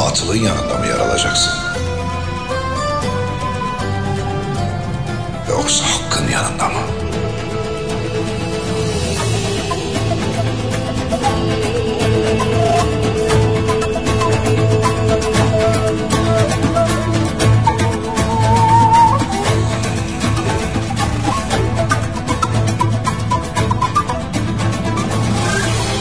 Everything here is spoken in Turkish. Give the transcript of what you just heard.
batılın yanında mı yer alacaksın? Yoksa hakkın yanında mı?